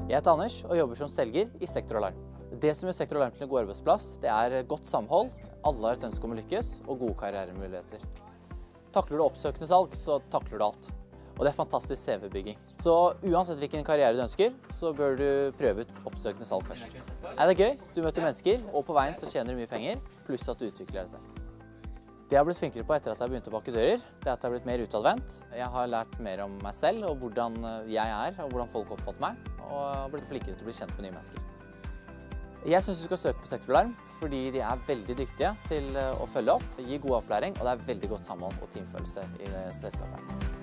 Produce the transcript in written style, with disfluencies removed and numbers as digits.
Jeg heter Anders og jobber som selger i Sektor Alarm. Det som gjør Sektor Alarm til en god arbeidsplass, det er godt samhold, alle har et ønske om å lykkes og gode karrieremuligheter. Takler du oppsøkende salg, så takler du alt. Og det er fantastisk CV-bygging. Så uansett hvilken karriere du ønsker, så bør du prøve ut oppsøkende salg først. Det er gøy, du møter mennesker, og på veien så tjener du mye penger, pluss at du utvikler deg selv. Det jeg har blitt flinkere på etter at jeg begynte å banke dører, det er at jeg har blitt mer utadvendt. Jeg har lært mer om meg selv og hvordan jeg er og hvordan folk oppfatter meg, og har blitt flinkere til å bli kjent med nye mennesker. Jeg synes du skal søke på Sektor Alarm fordi de er veldig dyktige til å følge opp, gi god opplæring, og det er veldig godt samhold og teamfølelse i selskapet.